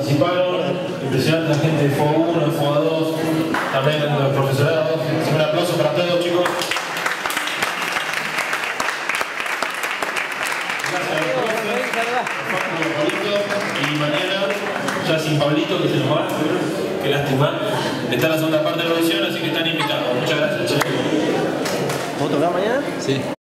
participaron, impresionante la gente de FOA 1, de FOA 2, también los profesorados. Un aplauso para todos, chicos. Y mañana, ya sin Pablito, que se nos va, qué lástima, está la segunda parte de la audición, así que están invitados. Muchas gracias, chicos. ¿Vos tocás mañana? Sí.